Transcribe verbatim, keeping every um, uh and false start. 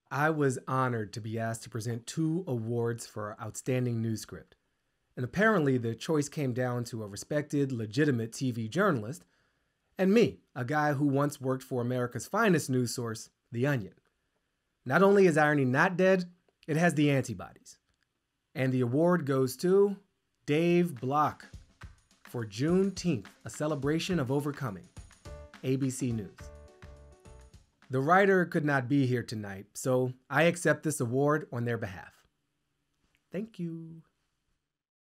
I was honored to be asked to present two awards for Outstanding News Script. And apparently the choice came down to a respected, legitimate T V journalist and me, a guy who once worked for America's finest news source, The Onion. Not only is irony not dead, it has the antibodies. And the award goes to Dave Bloch for Juneteenth, a celebration of overcoming. A B C News. The writer could not be here tonight, so I accept this award on their behalf. Thank you.